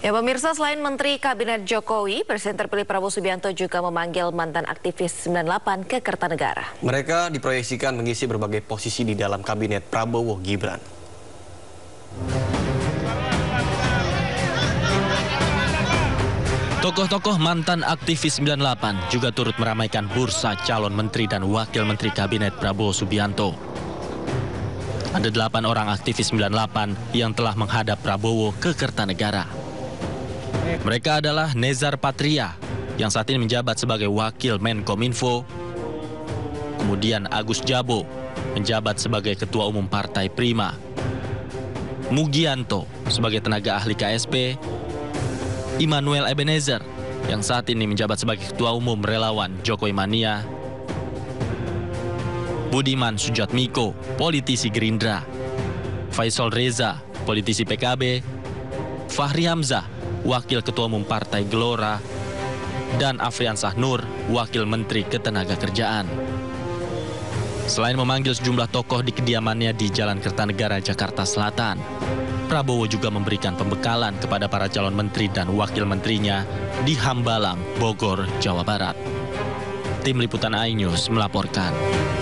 Ya pemirsa, selain Menteri Kabinet Jokowi, Presiden terpilih Prabowo Subianto juga memanggil mantan aktivis 98 ke Kertanegara. Mereka diproyeksikan mengisi berbagai posisi di dalam Kabinet Prabowo Gibran. Tokoh-tokoh mantan aktivis 98 juga turut meramaikan bursa calon menteri dan wakil menteri Kabinet Prabowo Subianto. Ada 8 orang aktivis 98 yang telah menghadap Prabowo ke Kertanegara. Mereka adalah Nezar Patria, yang saat ini menjabat sebagai Wakil Menkominfo. Kemudian Agus Jabo, menjabat sebagai Ketua Umum Partai Prima. Mugianto, sebagai tenaga ahli KSP. Immanuel Ebenezer, yang saat ini menjabat sebagai Ketua Umum Relawan Jokowi Mania. Budiman Sujatmiko, politisi Gerindra. Faisal Reza, politisi PKB. Fahri Hamzah, Wakil Ketua Umum Partai Gelora, dan Afriansah Nur, Wakil Menteri Ketenagakerjaan. Selain memanggil sejumlah tokoh di kediamannya di Jalan Kertanegara, Jakarta Selatan, Prabowo juga memberikan pembekalan kepada para calon menteri dan wakil menterinya di Hambalang, Bogor, Jawa Barat. Tim Liputan iNews melaporkan.